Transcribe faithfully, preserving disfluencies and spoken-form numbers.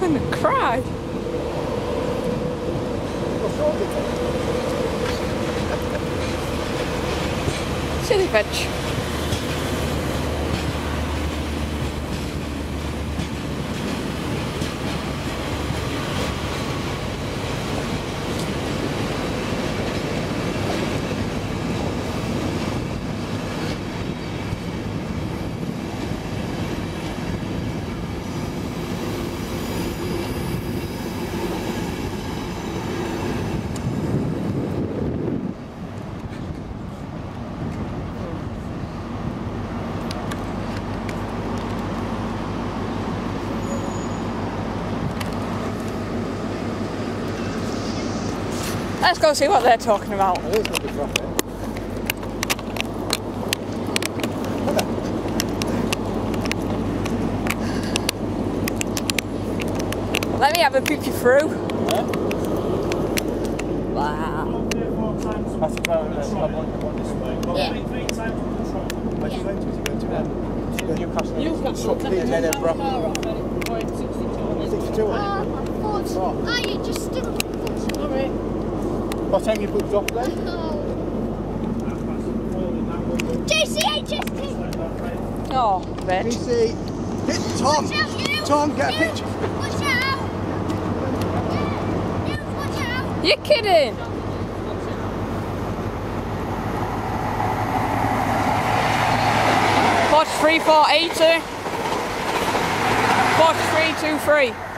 gonna cry. Silly bitch. Let's go see what they're talking about. It is going to be traffic. Let me have a peek you through. Yeah. Wow. That's about uh, Yeah. Where's you going to? Is he going to um, Newcastle? Newcastle. And then Edinburgh. sixty-two. Oh, oh, you just still. Sorry. What time you booked off then? J C H S T! Oh, bitch. Can you see? Hit Tom! Watch out, you! Tom, get a You! picture! Watch out! You, watch out! You're kidding! Watch three four eight two. Watch three two three.